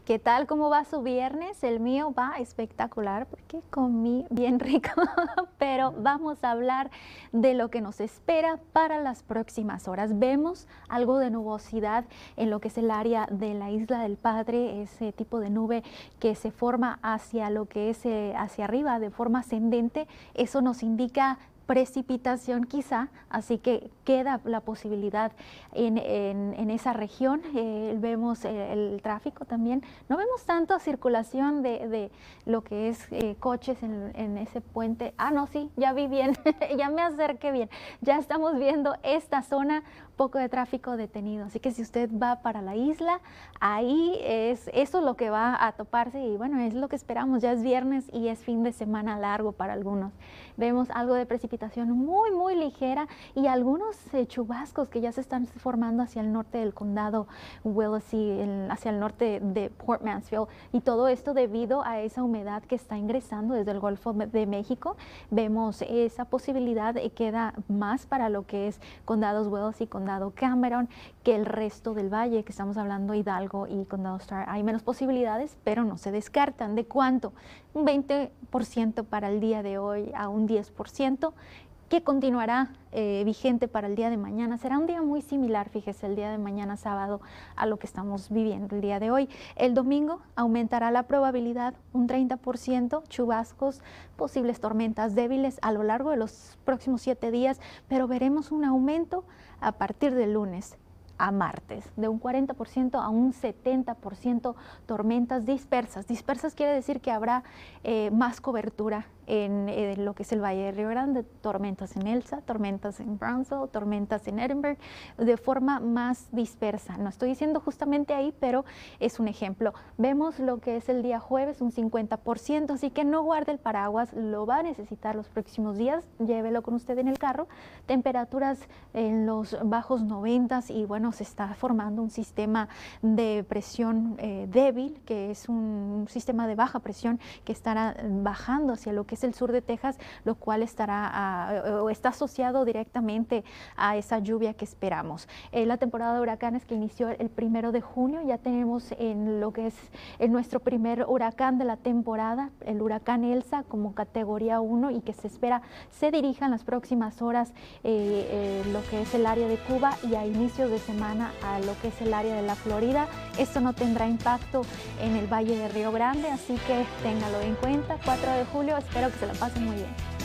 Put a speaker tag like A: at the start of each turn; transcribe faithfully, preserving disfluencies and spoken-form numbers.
A: ¿Qué tal? ¿Cómo va su viernes? El mío va espectacular porque comí bien rico, pero vamos a hablar de lo que nos espera para las próximas horas. Vemos algo de nubosidad en lo que es el área de la Isla del Padre, ese tipo de nube que se forma hacia lo que es eh, hacia arriba de forma ascendente. Eso nos indica precipitación quizá, así que queda la posibilidad en, en, en esa región. Eh, vemos el, el tráfico también, no vemos tanto circulación de, de lo que es eh, coches en, en ese puente. Ah, no, sí, ya vi bien, ya me acerqué bien, ya estamos viendo esta zona, poco de tráfico detenido, así que si usted va para la isla, ahí es eso lo que va a toparse y bueno, es lo que esperamos. Ya es viernes y es fin de semana largo para algunos. Vemos algo de precipitación muy muy ligera y algunos eh, chubascos que ya se están formando hacia el norte del condado Willacy, el, hacia el norte de Port Mansfield, y todo esto debido a esa humedad que está ingresando desde el Golfo de México. Vemos esa posibilidad y queda más para lo que es condados Willacy, condado Cameron, que el resto del valle, que estamos hablando Hidalgo y condado Starr. Hay menos posibilidades, pero no se descartan. ¿De cuánto? Un veinte por ciento para el día de hoy a un diez por ciento, que continuará eh, vigente para el día de mañana. Será un día muy similar, fíjese, el día de mañana sábado a lo que estamos viviendo el día de hoy. El domingo aumentará la probabilidad un treinta por ciento, chubascos, posibles tormentas débiles a lo largo de los próximos siete días, pero veremos un aumento a partir del lunes a martes, de un cuarenta por ciento a un setenta por ciento tormentas dispersas. Dispersas quiere decir que habrá eh, más cobertura en, en lo que es el Valle de Río Grande, tormentas en Elsa, tormentas en Brownsville, tormentas en Edinburgh, de forma más dispersa. No estoy diciendo justamente ahí, pero es un ejemplo. Vemos lo que es el día jueves, un cincuenta por ciento, así que no guarde el paraguas, lo va a necesitar los próximos días, llévelo con usted en el carro. Temperaturas en los bajos noventas y bueno, se está formando un sistema de presión eh, débil, que es un sistema de baja presión que estará bajando hacia lo que es el sur de Texas, lo cual estará uh, o está asociado directamente a esa lluvia que esperamos. Eh, la temporada de huracanes que inició el primero de junio, ya tenemos en lo que es en nuestro primer huracán de la temporada, el huracán Elsa como categoría uno, y que se espera se dirija en las próximas horas eh, eh, lo que es el área de Cuba y a inicios de semana a lo que es el área de la Florida. Esto no tendrá impacto en el Valle de Río Grande, así que téngalo en cuenta. cuatro de julio, espero que se la pasen muy bien.